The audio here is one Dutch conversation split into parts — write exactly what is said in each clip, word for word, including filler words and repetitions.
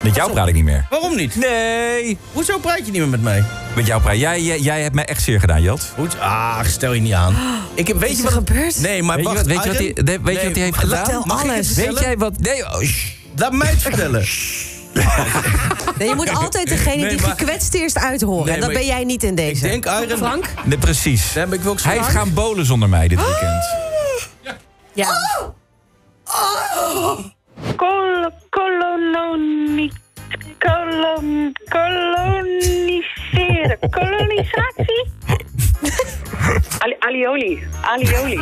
Met jou praat ik niet meer. Waarom niet? Nee. Hoezo praat je niet meer met mij? Met jou praat jij, jij, jij hebt mij echt zeer gedaan, Jelt. Goed. Ah, stel je niet aan. Ik heb, weet Is je er wat gebeurd? Nee, maar Weet je wacht. wat, weet je wat hij, Arjen? weet je Nee, wat hij heeft gedaan? vertel Mag ik het alles. vertellen? Weet jij wat... Nee, oh, shh. Laat mij het vertellen. Nee, je moet altijd degene Nee, die maar- gekwetst eerst uithoren. Nee, en dat maar ben jij niet in Ik deze. denk, Arjen... Frank? Nee, precies. Dan heb ik wel ook Hij is zwaar. gaan bowlen zonder mij dit weekend. Ja. Kol kolononi kolon koloniseren. Kolonisatie? Ali alioli. Alioli.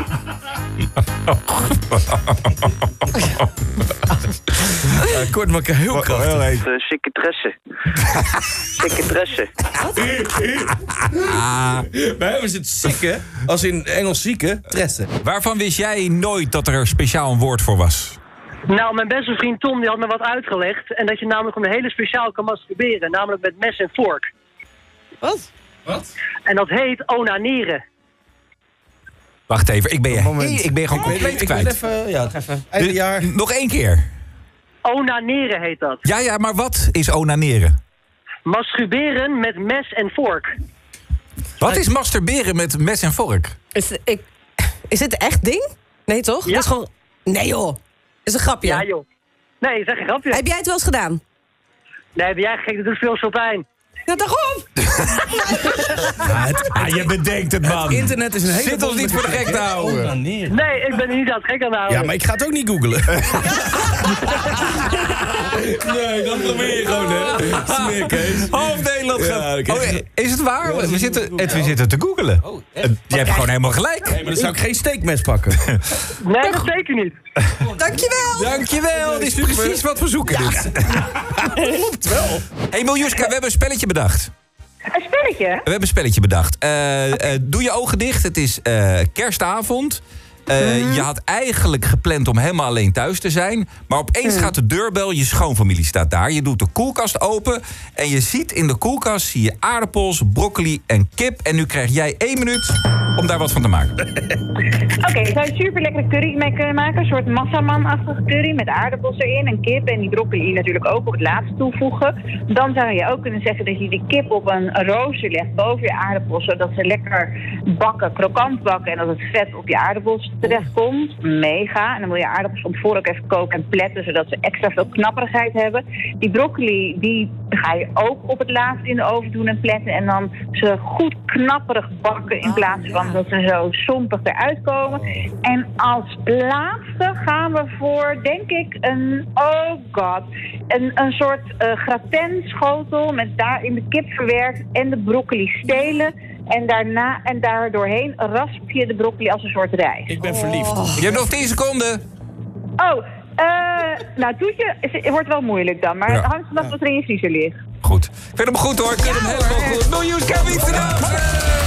Ja, kort, maar heel krachtig. Secretaresse. Secretaresse. Bij hem is het zieke, als in Engels zieke, tressen. Waarvan wist jij nooit dat er speciaal een woord voor was? Nou, mijn beste vriend Tom die had me wat uitgelegd. En dat je namelijk een hele speciaal kan masturberen. Namelijk met mes en vork. Wat? Wat? En dat heet onaneren. Wacht even, ik ben je, Moment. hey, ik ben je gewoon compleet Ik wil kwijt. even, ja, even. Einde Dus jaar. nog één keer. Onaneren heet dat. Ja, ja, maar wat is onaneren? Masturberen met mes en vork. Wat is masturberen met mes en vork? Is, ik, is dit een echt ding? Nee, toch? Ja. Dat is gewoon... Nee, joh. Is een grapje. Ja, joh. Nee, zeg een grapje. Heb jij het wel eens gedaan? Nee, ben jij gek? Dat doet veel zo pijn. Ja, daarom. Ja, het, ah, je bedenkt het, man. Internet is een hele... Zit ons niet voor de gek te houden. Onaneren. Nee, ik ben er niet aan het gek aan het houden. Ja, maar ik ga het ook niet googlen. Nee, dat probeer je gewoon, hè. Smeerkees. Half Nederland gaat... Ja, oké. Oh, is het waar? we, zitten, het, we zitten te googelen. Uh, je hebt gewoon helemaal gelijk. Nee, maar dan zou ik geen steekmes pakken. Nee, dat zeker niet. Dankjewel. Dankjewel, dit is precies wat we zoeken. Dit. Klopt wel. Hey Miljuska, we hebben een spelletje bedacht. Een spelletje? We hebben een spelletje bedacht. Uh, uh, doe je ogen dicht, het is uh, kerstavond. Uh, mm-hmm. Je had eigenlijk gepland om helemaal alleen thuis te zijn. Maar opeens mm. gaat de deurbel, je schoonfamilie staat daar. Je doet de koelkast open en je ziet in de koelkast zie je aardappels, broccoli en kip. En nu krijg jij één minuut om daar wat van te maken. Oké, okay, zou je super lekkere curry mee kunnen maken? Een soort massaman-achtige curry met aardappels erin en kip. En die broccoli natuurlijk ook op het laatste toevoegen. Dan zou je ook kunnen zeggen dat je die kip op een rooster legt boven je aardappels. Zodat ze lekker bakken, krokant bakken. En dat het vet op je aardappels terechtkomt. Mega. En dan wil je aardappels van tevoren ook even koken en pletten. Zodat ze extra veel knapperigheid hebben. Die broccoli die ga je ook op het laatst in de oven doen en pletten. En dan ze goed knapperig bakken in plaats van dat ze zo sompig eruit komen. En als laatste gaan we voor, denk ik, een, oh god, een, een soort uh, gratenschotel met daarin de kip verwerkt en de broccoli stelen. En daarna en daar doorheen rasp je de broccoli als een soort rijst. Ik ben verliefd. Je hebt nog tien seconden. Oh, uh, nou toetje, het wordt wel moeilijk dan, maar Ja. het hangt vanaf wat er in je vriezer ligt. Goed. Ik vind hem goed hoor. Ik vind hem helemaal goed. Miljoen, Kevin,